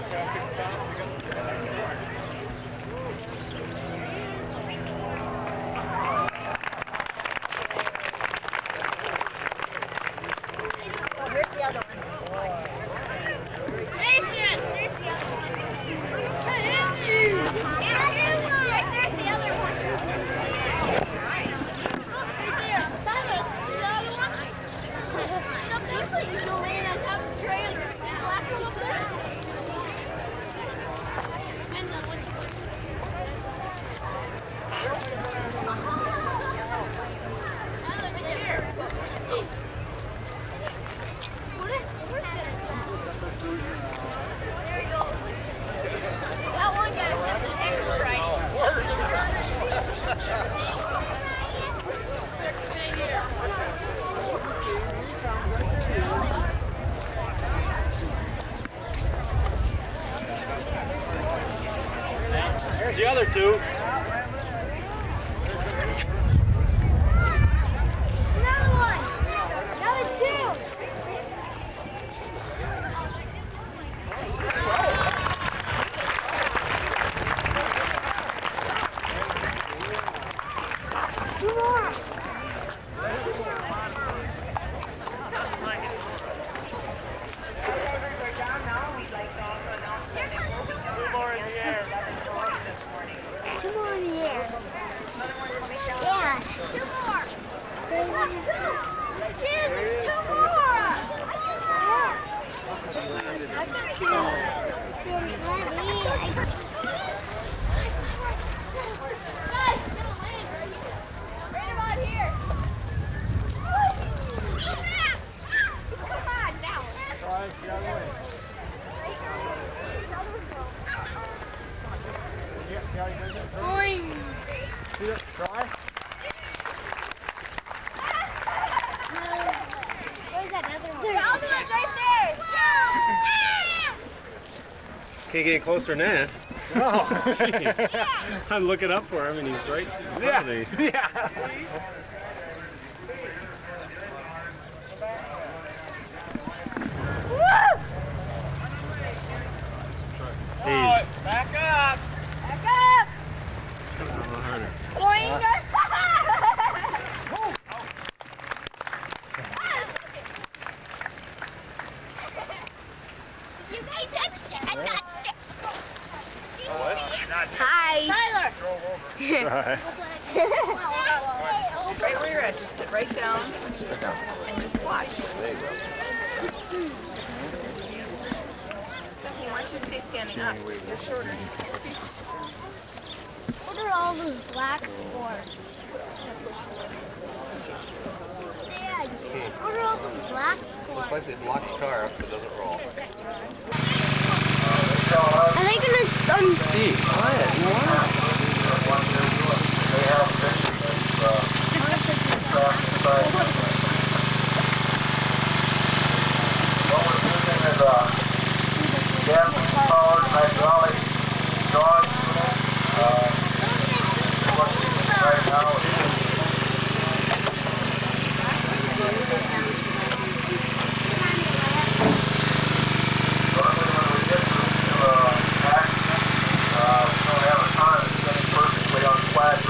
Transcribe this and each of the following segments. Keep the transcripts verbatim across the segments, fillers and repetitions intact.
There's the other two. Another one. Another two. Two more. Two more in the air. Two more in the air. Yeah. Two more. There's one. Cheers, there's two more. I got two. Guys, get a land. Right about here. Come on now. Five, the other way. Yeah, see how he does it? Boing. See it? Try. Where's that other one? The other one's right there. Can't get any closer than that. Oh, jeez. I'm looking up for him and he's right in front Yeah. of me. Yeah. Hey. Back up. Back up. Come on, a little harder. Boing. You guys touched it. I touched it. Hi. Tyler. Right where you're at, just sit right down and just watch. Stephanie, why don't you stay standing up? Because you're shorter. You can't see. What are all those blacks for? Dad, what are all those blacks for? It's like they block the car up so it doesn't roll. Are they gonna um, Steve, quiet. What we're using is a gas-powered hydraulic dog unit. Uh, what we're using right now is normally when we get to uh, accident, uh, we don't have a time to stay perfectly on flat.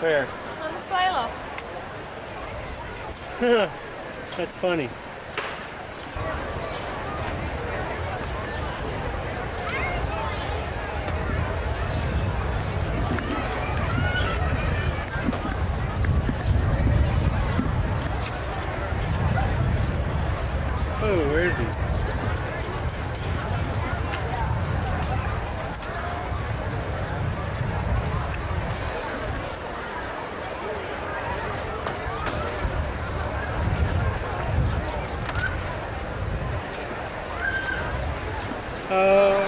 Where? On the silo. That's funny. Oh, where is he? Oh.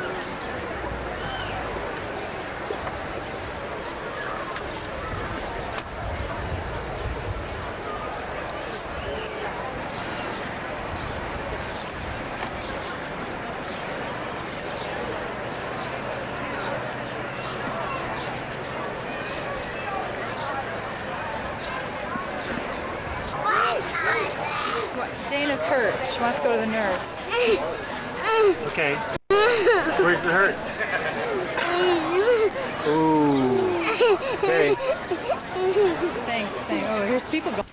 Dana's hurt. She wants to go to the nurse. Okay. Where's it hurt? Ooh. Okay. Thanks for saying, oh, here's people going.